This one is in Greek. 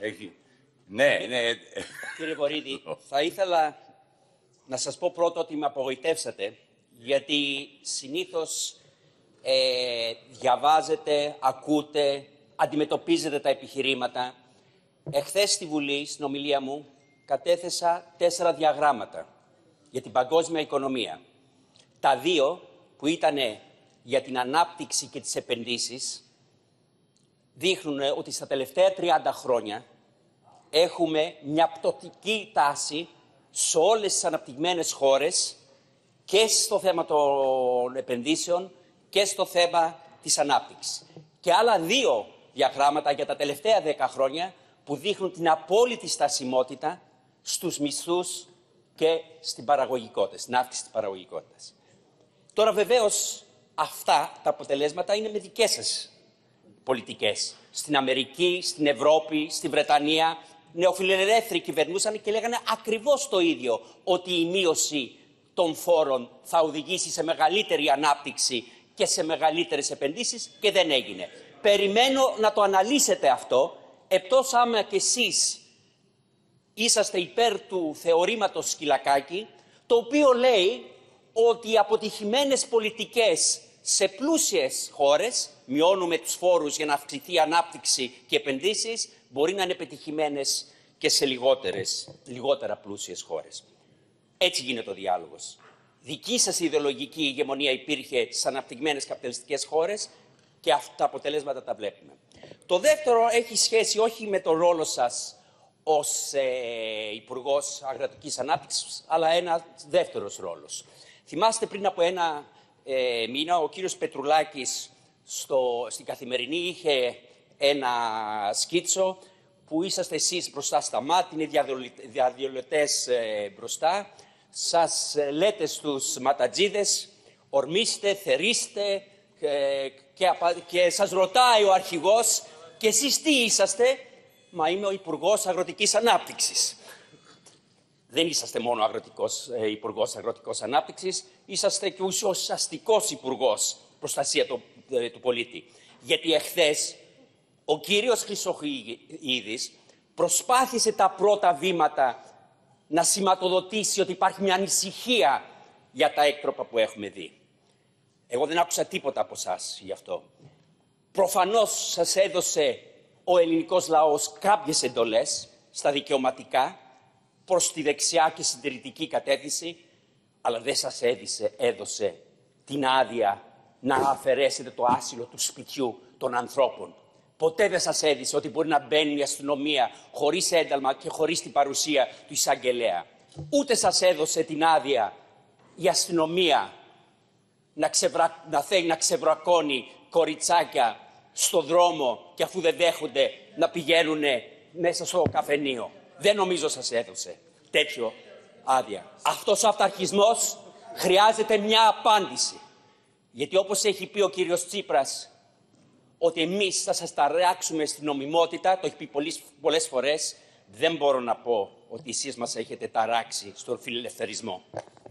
Έχει. Ναι. Κύριε Βορίδη, θα ήθελα να σας πω πρώτα ότι με απογοητεύσατε, γιατί συνήθως διαβάζετε, ακούτε, αντιμετωπίζετε τα επιχειρήματα. Εχθές στη Βουλή, στην ομιλία μου, κατέθεσα 4 διαγράμματα για την παγκόσμια οικονομία. Τα 2 που ήταν για την ανάπτυξη και τις επενδύσεις δείχνουν ότι στα τελευταία 30 χρόνια έχουμε μια πτωτική τάση σε όλες τις αναπτυγμένες χώρες και στο θέμα των επενδύσεων και στο θέμα της ανάπτυξης. Και άλλα 2 διαγράμματα για τα τελευταία 10 χρόνια που δείχνουν την απόλυτη στασιμότητα στους μισθούς και στην παραγωγικότητα, στην αύξηση της παραγωγικότητας. Τώρα βεβαίως αυτά τα αποτελέσματα είναι με δικές σας πολιτικές. Στην Αμερική, στην Ευρώπη, στη Βρετανία, νεοφιλελεύθεροι κυβερνούσαν και λέγανε ακριβώς το ίδιο, ότι η μείωση των φόρων θα οδηγήσει σε μεγαλύτερη ανάπτυξη και σε μεγαλύτερες επενδύσεις και δεν έγινε. Περιμένω να το αναλύσετε αυτό, εκτός άμα κι εσείς είσαστε υπέρ του θεωρήματος Σκυλακάκη, το οποίο λέει ότι οι αποτυχημένες πολιτικές σε πλούσιες χώρες, μειώνουμε τους φόρους για να αυξηθεί η ανάπτυξη και επενδύσεις, μπορεί να είναι πετυχημένες και σε λιγότερα πλούσιες χώρες. Έτσι γίνεται ο διάλογος. Δική σας ιδεολογική ηγεμονία υπήρχε στις αναπτυγμένες καπιταλιστικές χώρες και αυτά τα αποτελέσματα τα βλέπουμε. Το δεύτερο έχει σχέση όχι με τον ρόλο σας ως Υπουργός Αγροτικής Ανάπτυξης, αλλά ένα δεύτερος ρόλος. Θυμάστε πριν από ένα μήνα ο κύριος Πετρουλάκης στην Καθημερινή είχε ένα σκίτσο που είσαστε εσείς μπροστά στα μάτια, είναι διαδηλωτές μπροστά. Σας λέτε στους ματατζίδες, ορμήστε, θερήστε και σας ρωτάει ο αρχηγός και εσείς τι είσαστε? Μα είμαι ο Υπουργός Αγροτικής Ανάπτυξης. Δεν είσαστε μόνο Υπουργός Αγροτικής Ανάπτυξης, είσαστε και ουσιαστικός Υπουργός Προστασία του Πολίτη. Γιατί εχθές ο κύριος Χρυσοχοΐδης προσπάθησε τα πρώτα βήματα να σηματοδοτήσει ότι υπάρχει μια ανησυχία για τα έκτροπα που έχουμε δει. Εγώ δεν άκουσα τίποτα από εσάς γι' αυτό. Προφανώς σας έδωσε ο ελληνικός λαός κάποιες εντολές στα δικαιωματικά προς τη δεξιά και συντηρητική κατεύθυνση, αλλά δεν σας έδωσε την άδεια να αφαιρέσετε το άσυλο του σπιτιού των ανθρώπων. Ποτέ δεν σας έδισε ότι μπορεί να μπαίνει η αστυνομία χωρίς ένταλμα και χωρίς την παρουσία του εισαγγελέα. Ούτε σας έδωσε την άδεια η αστυνομία να θέλει να ξεβρακώνει κοριτσάκια στο δρόμο και αφού δεν δέχονται να πηγαίνουν μέσα στο καφενείο. Δεν νομίζω σας έδωσε τέτοιο άδεια. Αυτός ο αυταρχισμός χρειάζεται μια απάντηση. Γιατί όπως έχει πει ο κύριος Τσίπρας, ότι εμείς θα σας ταράξουμε στην νομιμότητα, το έχει πει πολλές φορές, δεν μπορώ να πω ότι εσείς μας έχετε ταράξει στον φιλελευθερισμό.